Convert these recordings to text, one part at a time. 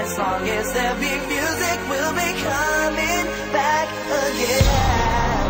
As long as there be music, we'll be coming back again.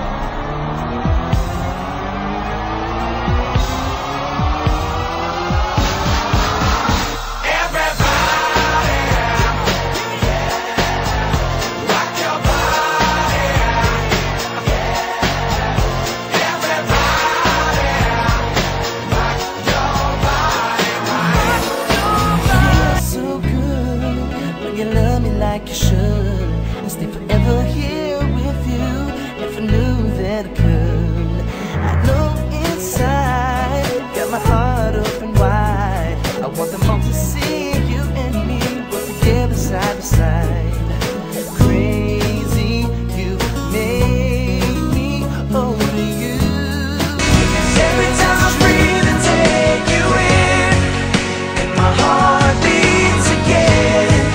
Like you should, and stay forever here with you. Never knew that I could. I know inside, got my heart open wide. I want them all to see you and me, we're together side by side. Crazy, you made me over you. Every time I breathe and take you in, and my heart beats again.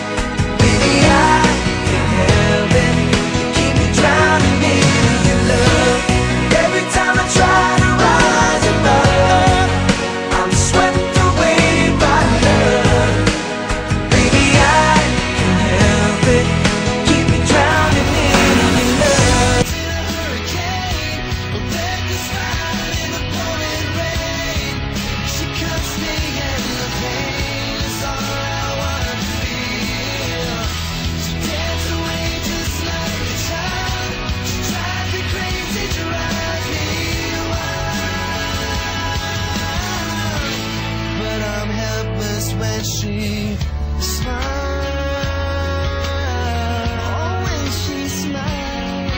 When she smiles, oh, when she smiles,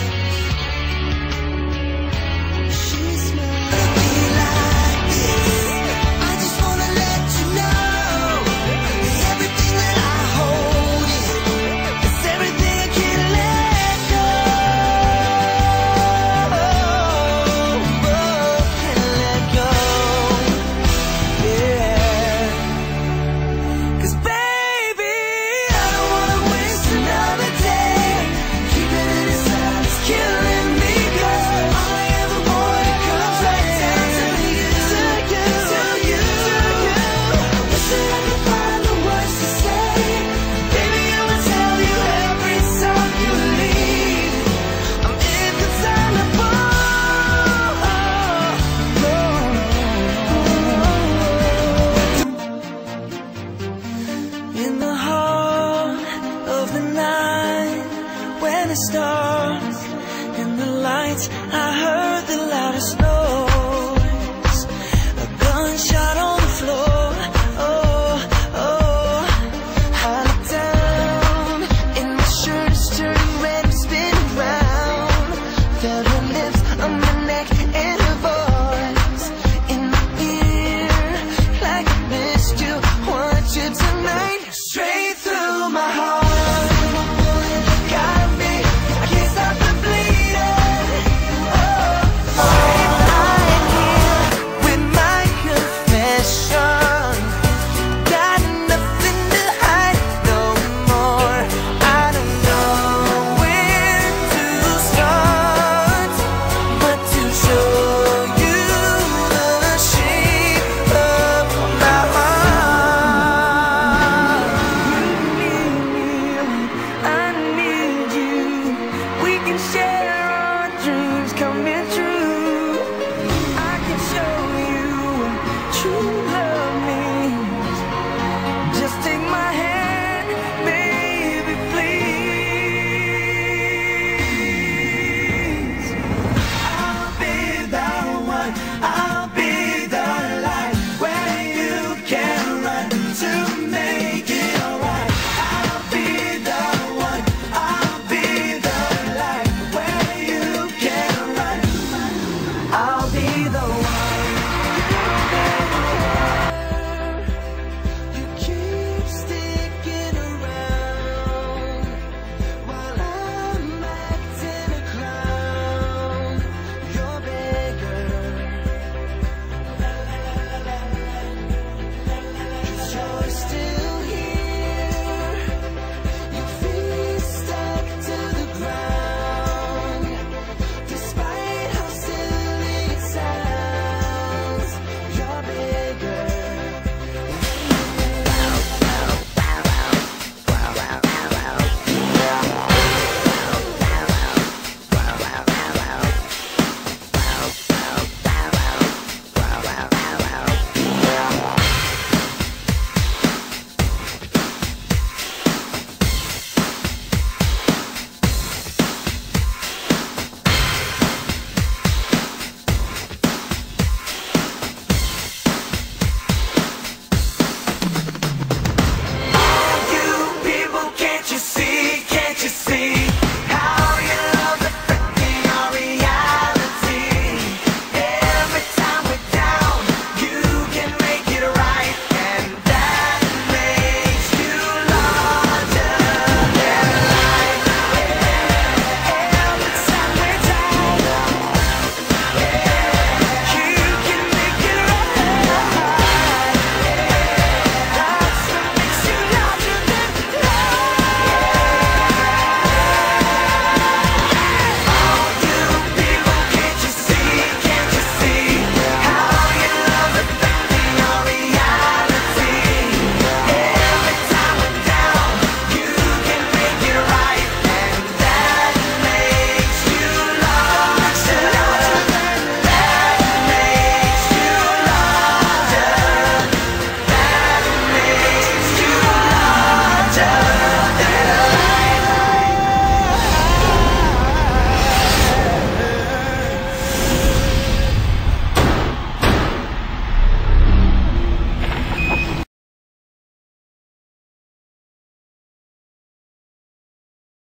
she smiles. It'll be like this. I just wanna let you know that everything that I hold is everything I can't let go. Can't let go. Yeah. In the heart of the night, when it's dark and the lights, I heard the loudest noise. A gunshot on the floor. Oh, oh. I look down and my shirt is turning red and spinning round. Felt her lips on my neck and her voice in my ear, like I missed you. Want you tonight. Straight through my heart, got me, I can't stop the bleeding. Oh, I'm here with my confession. Got nothing to hide no more. I don't know where to start, but to show you the shape of my heart. I need you. We can share